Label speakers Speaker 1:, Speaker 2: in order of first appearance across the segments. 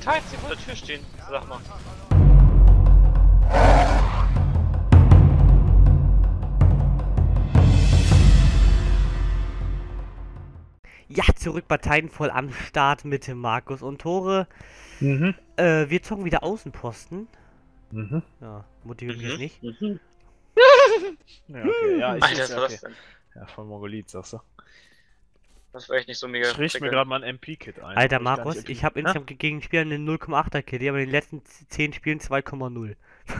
Speaker 1: Details hier vor der Tür stehen, sag mal.
Speaker 2: Ja, zurück bei Titanfall am Start mit Markus und Tore. Wir zocken wieder Außenposten. Ja, motiviert mich jetzt nicht.
Speaker 3: Ja, okay. Ja, ich
Speaker 1: Alter, was
Speaker 3: ja,
Speaker 1: war
Speaker 3: okay.
Speaker 1: das denn?
Speaker 3: Ja, von Mongolid, sagst du.
Speaker 1: Das war echt nicht so mega.
Speaker 3: Ich richte mir gerade mal ein MP-Kit ein.
Speaker 2: Alter
Speaker 3: obwohl
Speaker 2: Markus,
Speaker 3: gar nicht
Speaker 2: ich habe insgesamt gegen Spieler eine 0,8er KD, aber in den letzten 10 Spielen 2,0.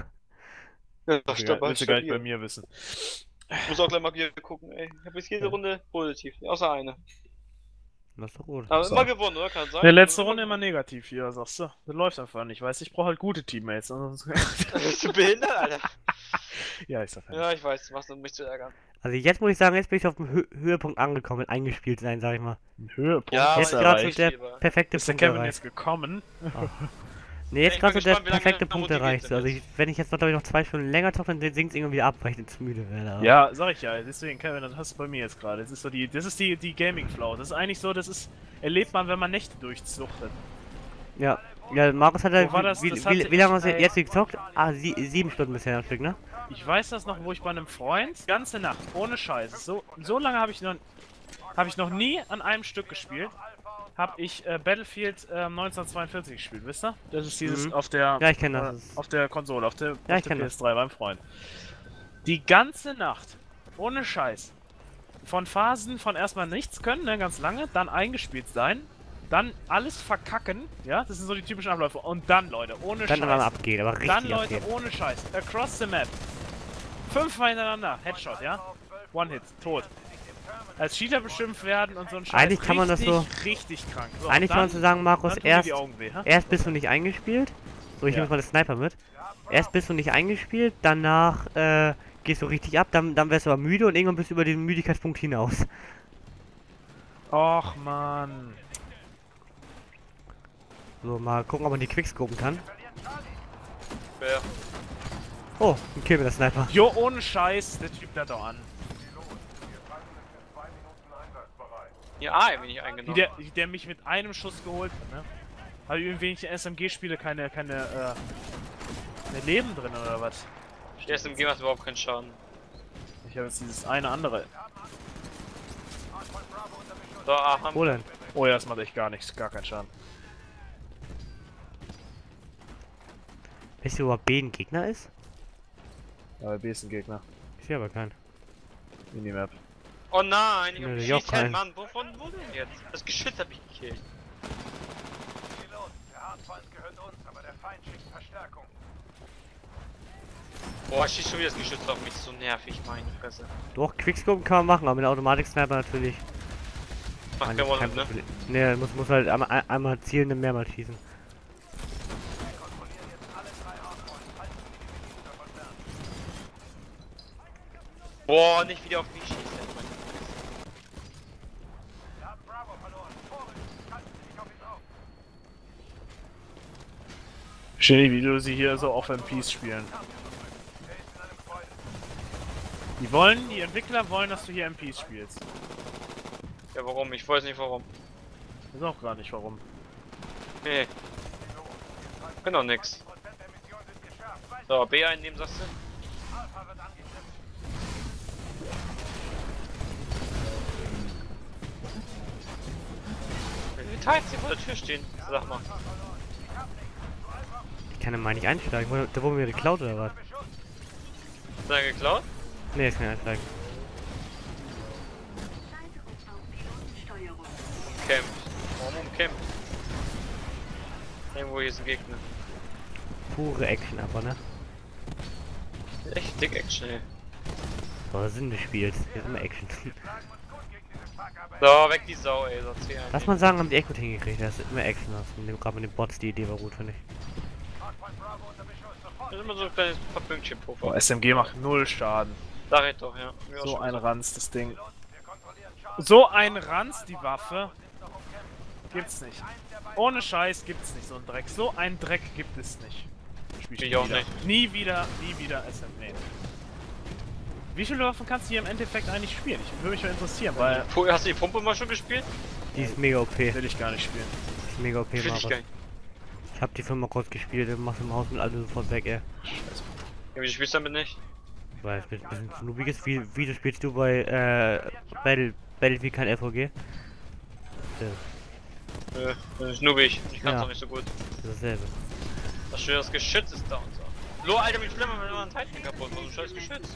Speaker 1: Ja,
Speaker 3: MP willst du gar nicht bei mir wissen.
Speaker 1: Ich muss auch gleich mal wieder gucken, ey. Ich habe jetzt jede Runde positiv, außer eine.
Speaker 2: Das ist doch gut.
Speaker 1: Aber
Speaker 3: So.
Speaker 1: immer gewonnen, oder? Kann sein?
Speaker 3: Der letzte Runde immer negativ hier, sagst du. Das läuft einfach nicht, weißt du, ich brauche halt gute Teammates.
Speaker 1: Bist du behindert, Alter?
Speaker 3: Ja, ich sag ja.
Speaker 1: Ja, ich weiß, du machst, um mich zu ärgern.
Speaker 2: Also jetzt muss ich sagen, jetzt bin ich auf dem Höhepunkt angekommen, mit eingespielt sein, sag ich mal.
Speaker 3: Ein Höhepunkt
Speaker 1: Ja,
Speaker 2: Jetzt
Speaker 3: ist
Speaker 2: gerade so
Speaker 3: erreicht.
Speaker 2: der perfekte
Speaker 3: Ist der
Speaker 2: Punkt
Speaker 3: Kevin
Speaker 2: erreicht.
Speaker 3: jetzt gekommen?
Speaker 2: Ne, jetzt
Speaker 1: Ich
Speaker 2: gerade
Speaker 1: bin
Speaker 2: so der
Speaker 1: gespannt, wie lange
Speaker 2: perfekte
Speaker 1: wir noch
Speaker 2: Punkt
Speaker 1: motiviert
Speaker 2: erreicht.
Speaker 1: sind
Speaker 2: Also
Speaker 1: jetzt.
Speaker 2: wenn ich jetzt noch, glaube ich, noch 2 Stunden länger zocke, dann sinkt es irgendwie ab, weil ich jetzt müde werde. aber-
Speaker 3: Ja, sag ich ja, deswegen Kevin, das hast du bei mir jetzt gerade. Das ist so die Gaming Flow. Das ist eigentlich so, das ist erlebt man, wenn man Nächte durchsuchtet.
Speaker 2: Ja, ja, Markus hat ja,
Speaker 3: Wo war das?
Speaker 2: wie
Speaker 3: Das hatte
Speaker 2: lange hast du
Speaker 3: ich-
Speaker 2: jetzt gezockt? Ah, 7 Stunden bisher am Stück, ne?
Speaker 3: Ich weiß das noch, wo ich bei einem Freund ganze Nacht ohne Scheiß. So lange habe ich noch nie an einem Stück gespielt. Habe ich Battlefield 1942 gespielt, wisst ihr? Das ist dieses auf der
Speaker 2: Ja, ich kenn das.
Speaker 3: auf der Konsole, auf der,
Speaker 2: Ja,
Speaker 3: auf
Speaker 2: ich
Speaker 3: der
Speaker 2: kenn das.
Speaker 3: PS3 beim Freund. Die ganze Nacht ohne Scheiß. Von Phasen von erstmal nichts können, ne, ganz lange, dann eingespielt sein, dann alles verkacken, ja, das sind so die typischen Abläufe. Und dann, Leute, ohne
Speaker 2: Dann
Speaker 3: Scheiß.
Speaker 2: aber abgeht, aber richtig
Speaker 3: Dann, Leute,
Speaker 2: abgeht.
Speaker 3: ohne Scheiß. Across the map. 5 Mal hintereinander. Headshot, ja? One-Hit. Tot. Als Cheater beschimpft werden und so ein Scheiß.
Speaker 2: Eigentlich kann man das so-
Speaker 3: Richtig krank. So,
Speaker 2: Eigentlich kann man so sagen, Markus,
Speaker 3: dann tun mir
Speaker 2: erst
Speaker 3: die Augen weh, ha?
Speaker 2: bist du nicht eingespielt. So, ich
Speaker 3: Ja.
Speaker 2: nehme mal den Sniper mit. Erst bist du nicht eingespielt, danach gehst du richtig ab, dann wirst du aber müde und irgendwann bist du über den Müdigkeitspunkt hinaus.
Speaker 3: Och, Mann.
Speaker 2: So, mal gucken, ob man die Quickscopen kann.
Speaker 1: Wer?
Speaker 2: Oh, ein Kill mit der Sniper.
Speaker 3: Jo, ohne Scheiß. Der Typ da doch an.
Speaker 1: Ja, A, bin ich
Speaker 3: Wie
Speaker 1: eingenommen.
Speaker 3: der mich mit einem Schuss geholt hat, ne? Habe ich irgendwie in SMG spiele keine Leben drin oder was?
Speaker 1: Die SMG macht überhaupt keinen Schaden.
Speaker 3: Ich habe jetzt dieses eine andere.
Speaker 1: So, A haben.
Speaker 2: Wo denn?
Speaker 3: Oh ja, das macht echt gar nichts, gar keinen Schaden.
Speaker 2: Weißt du, ob B ein Gegner ist?
Speaker 3: Aber B ist ein Gegner.
Speaker 2: Ich sehe aber keinen.
Speaker 3: Minimap.
Speaker 1: Oh nein, ich
Speaker 2: Nö,
Speaker 1: hab
Speaker 2: ich auch
Speaker 1: geschießt, Mann.
Speaker 2: keinen.
Speaker 1: Wo denn jetzt? Das Geschütz hab ich gekillt. Boah, schießt schon wieder das Geschütz auf mich, so nervig, meine Fresse.
Speaker 2: Doch, Quickscopen kann man machen, aber mit der Automatik-Sniper natürlich.
Speaker 1: Macht
Speaker 2: Kein
Speaker 1: kein One, ne?
Speaker 2: Problem. Ne, muss halt einmal zielen und mehrmals schießen.
Speaker 1: Boah, nicht wieder auf mich schießen, meine Fresse.
Speaker 3: Verstehe nicht, wie du sie hier so auf MPs spielen. Die Entwickler wollen, dass du hier MPs spielst.
Speaker 1: Ja, warum? Ich weiß nicht warum.
Speaker 3: Ich weiß auch gar nicht warum.
Speaker 1: Nee. Genau nix. So, B einnehmen, sagst du? Details hier vor der Tür stehen, sag mal.
Speaker 2: Ich kann ja mal nicht einsteigen. Da wurden wir geklaut oder was?
Speaker 1: Ist er geklaut?
Speaker 2: Ne, ich kann nicht einsteigen.
Speaker 1: Camp. Warum umcampt? Irgendwo hier ist ein Gegner.
Speaker 2: Pure Action aber, ne?
Speaker 1: Echt dick Action, ey.
Speaker 2: So, der Sinn des Spiels. Hier ist immer Action.
Speaker 1: So, weg die Sau, ey, so C1.
Speaker 2: Lass mal sagen, haben die echt gut hingekriegt. Das ist immer Action. Gerade mit den Bots, die Idee war gut, finde ich.
Speaker 1: Das ist immer so ein kleines paar Pünktchen pro
Speaker 3: Boah, SMG macht 0 Schaden.
Speaker 1: Sag ich doch, ja. Mir auch
Speaker 3: So
Speaker 1: schon
Speaker 3: ein
Speaker 1: gesagt.
Speaker 3: Ranz, das Ding. So ein Ranz, die Waffe. Gibt's nicht. Ohne Scheiß gibt's nicht so ein Dreck. So ein Dreck gibt es nicht. Spiel
Speaker 1: Ich auch
Speaker 3: wieder.
Speaker 1: nicht.
Speaker 3: Nie wieder SMG. Wie viele Waffen kannst du hier im Endeffekt eigentlich spielen? Ich würde mich mal interessieren, weil
Speaker 1: Hast du die Pumpe mal schon gespielt?
Speaker 2: Die ist mega OP. Die
Speaker 3: will ich gar nicht spielen.
Speaker 2: ist mega OP,
Speaker 1: Will ich
Speaker 2: Markus.
Speaker 1: gar nicht.
Speaker 2: Ich hab die Firma kurz gespielt und mach's im Haus mit alle sofort weg, ey.
Speaker 3: Scheiße.
Speaker 1: Ja, wie du spielst damit nicht?
Speaker 2: Weil es ein bisschen zu noobig ist. Wie du spielst du bei Battlefield kein FOG? Ja,
Speaker 1: Das ist noobig. Ich kann's
Speaker 2: Ja.
Speaker 1: auch nicht so gut.
Speaker 2: das ist dasselbe.
Speaker 1: Das schön, das Geschütz ist da und so. Lo, Alter, wie schlimm, wenn man ein Titan kaputt macht, so ein scheiß Geschütz.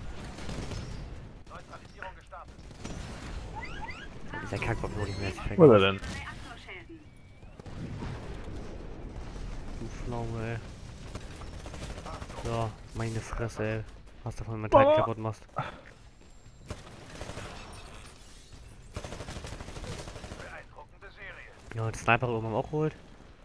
Speaker 2: Dieser Kackbock wurde nicht mehr jetzt
Speaker 3: Wo ist er denn?
Speaker 2: Du Pflaume, ey. So, meine Fresse, ey. Was davon mein Teil kaputt machst. Ja, den Sniper irgendwann auch geholt.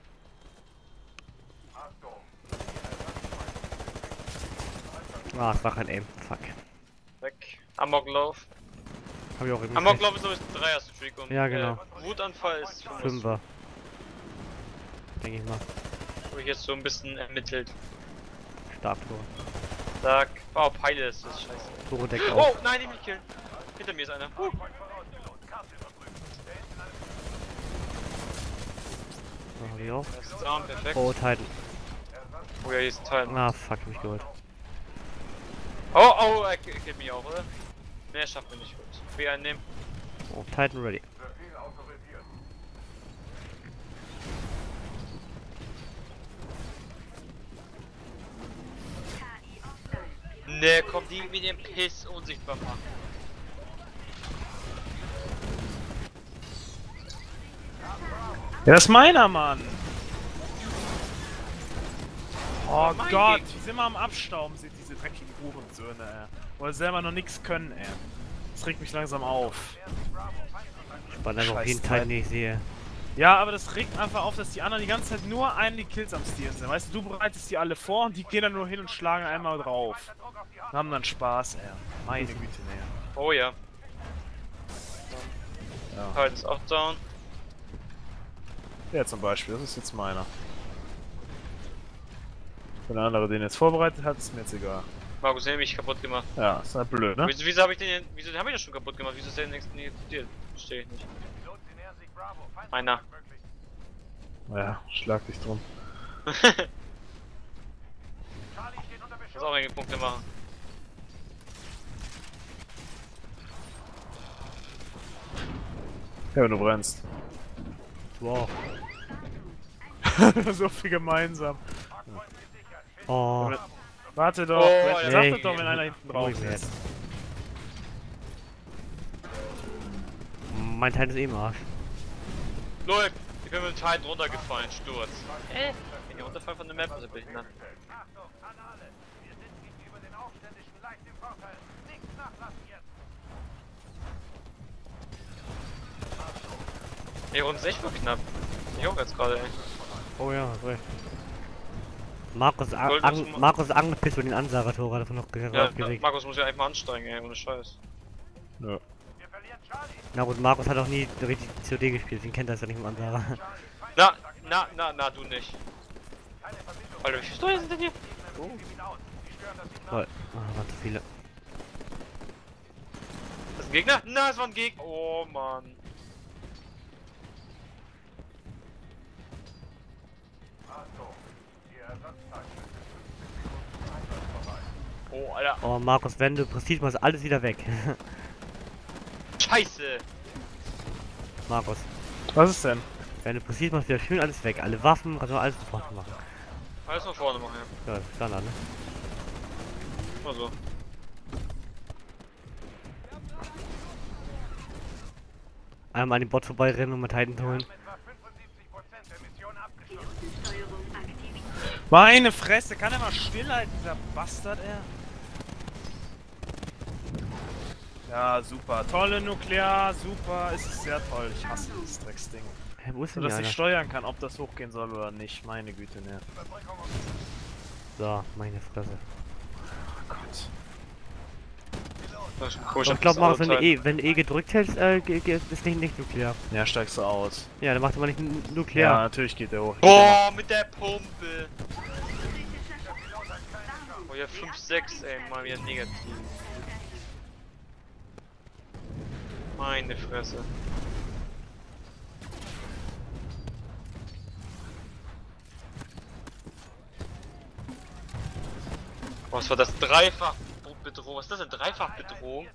Speaker 2: Ah, es war kein Aim. Fuck.
Speaker 1: Weg. Amoklauf.
Speaker 2: Hab ich auch irgendwie.
Speaker 1: Amoklauf ist sowieso ein Dreier-Streak und
Speaker 2: Ja, genau.
Speaker 1: Wutanfall ist
Speaker 2: Fünfer. Denke ich mal.
Speaker 1: Habe ich jetzt so ein bisschen ermittelt.
Speaker 2: Starttor.
Speaker 1: Sag. Oh, Peile ist das scheiße.
Speaker 2: Tore deckt
Speaker 1: Oh,
Speaker 2: auf.
Speaker 1: nein, ich mich killen. Hinter mir ist einer.
Speaker 2: So, hab ich auch.
Speaker 1: Das ist down, perfekt.
Speaker 2: Oh, Titan.
Speaker 1: Oh ja, hier ist ein Teil.
Speaker 2: Ah, fuck, mich geholt.
Speaker 1: Oh, oh, er killt mich auch, oder? Ne, er schafft mir nicht gut. Wie einnehmen.
Speaker 2: Oh, Titan ready.
Speaker 1: Ne, komm, die mit dem Piss unsichtbar machen.
Speaker 3: Ja, das ist meiner, Mann! Oh
Speaker 1: mein
Speaker 3: Gott,
Speaker 1: Gegner.
Speaker 3: die sind immer am Abstauben, sind diese dreckigen Hurensöhne, ey. Weil sie selber noch nichts können, ey. Das regt mich langsam auf.
Speaker 2: Spannend einfach
Speaker 3: Scheiß
Speaker 2: jeden Titan,
Speaker 3: Titan.
Speaker 2: den ich sehe.
Speaker 3: Ja, aber das regt einfach auf, dass die anderen die ganze Zeit nur einen die Kills am Stehlen sind. Weißt du, du bereitest die alle vor und die gehen dann nur hin und schlagen einmal drauf. Und haben dann Spaß, ey. Meine Güte, ey.
Speaker 1: Oh ja.
Speaker 3: Ja.
Speaker 1: Teil ist auch down.
Speaker 3: Der zum Beispiel, das ist jetzt meiner. Wenn der andere den jetzt vorbereitet hat, ist mir jetzt egal.
Speaker 1: Markus, den hab ich kaputt gemacht.
Speaker 3: Ja, ist halt blöd, ne?
Speaker 1: Wieso habe ich den, wieso haben wir das schon kaputt gemacht? Wieso ist der nächste nie explodiert? Verstehe ich nicht. Einer.
Speaker 3: Ja, schlag dich drum.
Speaker 1: Muss auch einige Punkte machen.
Speaker 3: Ja, wenn du brennst.
Speaker 2: Wow.
Speaker 3: So viel gemeinsam.
Speaker 2: Oh.
Speaker 3: Warte doch,
Speaker 1: Oh,
Speaker 3: sag
Speaker 2: nee.
Speaker 3: das doch, wenn einer hinten drauf
Speaker 2: Ruhig
Speaker 3: ist.
Speaker 2: Mein Teil ist eh im Arsch.
Speaker 1: Leute, ich bin mit dem Teil runtergefallen, Sturz. Wenn ihr runterfallen von der Map, ist behindert. Ey, uns ist echt voll knapp. Ich auch jetzt gerade, ey.
Speaker 2: Oh ja, hast recht. Markus,
Speaker 1: Gold-
Speaker 2: Markus angepisst über den Ansager-Tor, hat davon noch
Speaker 1: Ja,
Speaker 2: aufgeregt.
Speaker 1: Markus muss ja einfach mal anstrengen, ey, ohne Scheiß.
Speaker 3: Ja.
Speaker 2: Na gut, Markus hat auch nie richtig COD gespielt, den kennt er ja nicht im Ansager.
Speaker 1: Na, du nicht. Alter, wie viele Steuer sind denn hier?
Speaker 2: Toll. Ah, waren zu viele.
Speaker 1: Das ist ein Gegner? Na, es war ein Gegner. Oh, Mann. Oh, Alter.
Speaker 2: Oh, Markus, wenn du Prestige machst, alles wieder weg.
Speaker 1: Scheiße.
Speaker 2: Markus,
Speaker 3: Was ist denn?
Speaker 2: wenn du Prestige machst, wieder schön alles weg. Alle Waffen, kannst du alles sofort machen.
Speaker 1: Alles von vorne machen, ja.
Speaker 2: Ja, Standard, ne?
Speaker 1: Mal so.
Speaker 2: Einmal an den Bot vorbeirennen und mal Titan holen.
Speaker 3: Meine Fresse, kann er mal stillhalten, dieser Bastard, ey? Ja, super. Tolle Nuklear, super. Es ist sehr toll. Ich hasse dieses Drecksding.
Speaker 2: Hä, wo ist
Speaker 3: So,
Speaker 2: denn
Speaker 3: dass
Speaker 2: die
Speaker 3: ich
Speaker 2: einer?
Speaker 3: steuern kann, ob das hochgehen soll oder nicht. Meine Güte, ne.
Speaker 2: So, meine Fresse.
Speaker 3: Oh Gott.
Speaker 1: Das ist ein
Speaker 2: Aber
Speaker 1: komischer
Speaker 2: ich glaube, Markus,
Speaker 1: Teil.
Speaker 2: wenn du E gedrückt hältst, ist nicht nuklear.
Speaker 3: Ja, steigst du aus.
Speaker 2: Ja, dann macht er mal nicht
Speaker 3: Ja,
Speaker 2: nuklear.
Speaker 3: natürlich geht der hoch.
Speaker 1: Boah, mit der Pumpe. Oh ja, 5-6, ey, mal wieder negativ. Meine Fresse. Was war das? Dreifachbedrohung? Was ist das denn? Dreifachbedrohung?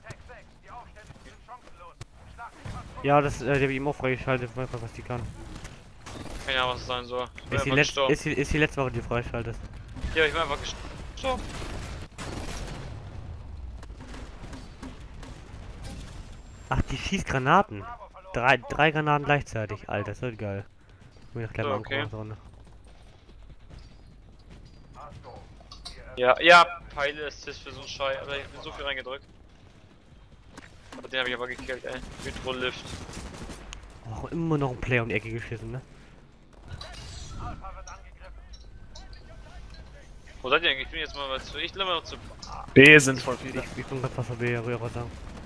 Speaker 2: Ja, das, die habe ich ihm auch freigeschaltet, ich weiß nicht, was die kann.
Speaker 1: Keine Ahnung, was es sein soll. Ich bin
Speaker 2: Ist
Speaker 1: einfach gestorben.
Speaker 2: die letzte Woche, die du freischaltest.
Speaker 1: Ja, ich bin einfach gestorben.
Speaker 2: Ach, die schießt Granaten. Drei Granaten gleichzeitig. Alter, das wird geil. Mir noch gleich mal
Speaker 1: Okay.
Speaker 2: angucken.
Speaker 1: Ja, Pfeile Assist für so einen Scheiß. Aber ich bin so viel reingedrückt. Aber den habe ich aber gekillt, ey. Hydro-Lift.
Speaker 2: Oh, immer noch ein Player um die Ecke geschissen, ne?
Speaker 1: Wo seid ihr eigentlich? Ich bin jetzt mal zu. Ich noch zu.
Speaker 3: B sind voll viele.
Speaker 2: Ich bin grad fast auf B, rüber sagen.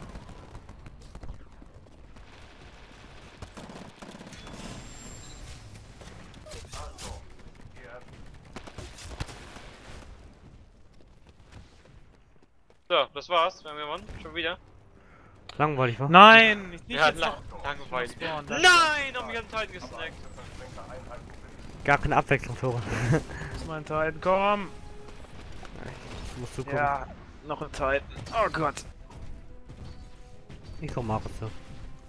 Speaker 1: So, das war's. Wir haben gewonnen. Schon wieder.
Speaker 2: Langweilig, wa?
Speaker 3: Nein, nicht
Speaker 1: Ja,
Speaker 3: jetzt noch.
Speaker 1: langweilig.
Speaker 3: Spawn,
Speaker 1: Nein! Oh, mich hat ein Titan gesnackt.
Speaker 2: Gar keine Abwechslung, Tore.
Speaker 3: Das ist mein Titan, komm!
Speaker 2: Musst du gucken.
Speaker 3: Ja, noch ein Titan. Oh Gott.
Speaker 2: Ich komm Markus so.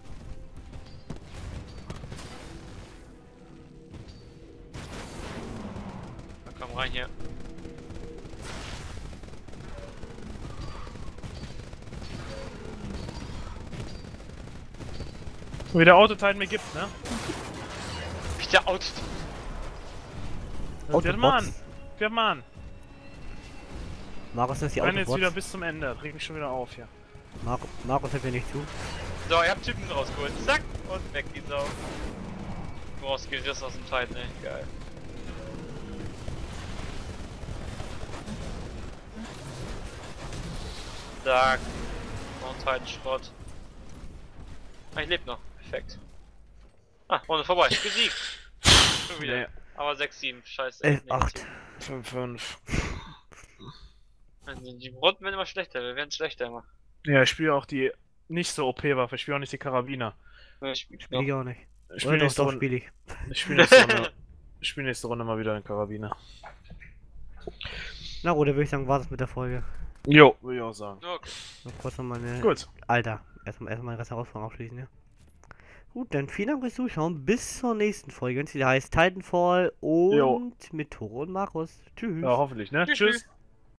Speaker 1: Komm rein hier.
Speaker 3: Wie der Autotitan mir gibt, ne?
Speaker 1: Wie der Auto.
Speaker 3: Fährt mal an. Fährt mal an.
Speaker 2: Markus ist die
Speaker 3: Ich renne
Speaker 2: Autobots.
Speaker 3: jetzt wieder bis zum Ende. Reg mich schon wieder auf hier.
Speaker 2: Markus hört mir nicht zu.
Speaker 1: So, ihr habt Typen rausgeholt. Zack! Und weg die Sau. Du brauchst gerissen aus dem Titan, ey. Geil. Zack. Noch ein Titan Schrott. Ah, ich lebe noch. Perfekt. Ah, Runde vorbei. Besiegt. Schon wieder.
Speaker 3: Nee.
Speaker 1: Aber 6-7. Scheiße.
Speaker 2: 11-8.
Speaker 3: 5-5.
Speaker 1: Die Runden werden immer schlechter. Wir werden schlechter immer.
Speaker 3: Ja, ich spiele auch die nicht so OP-Waffe. Ich spiele auch nicht die Karabiner.
Speaker 2: Spiel ich auch nicht.
Speaker 3: Ich
Speaker 2: Oder
Speaker 3: spiele
Speaker 2: doch,
Speaker 3: nächste,
Speaker 2: doch,
Speaker 3: Runde-
Speaker 2: spiel ich.
Speaker 3: ich spiel nächste Runde. Ich spiele nächste Runde mal wieder den Karabiner.
Speaker 2: Na gut, dann würde ich sagen, war das mit der Folge.
Speaker 3: Jo, würde ich auch sagen.
Speaker 1: Okay.
Speaker 2: Noch kurz noch meine...
Speaker 3: Gut.
Speaker 2: Alter, erstmal meine Rest Herausforderung abschließen, ja. Gut, dann vielen Dank fürs Zuschauen. Bis zur nächsten Folge, wenn es wieder heißt Titanfall und
Speaker 3: Jo.
Speaker 2: mit Tore und Markus. Tschüss.
Speaker 3: Ja, hoffentlich, ne?
Speaker 1: Tschüss.
Speaker 3: Tschüss.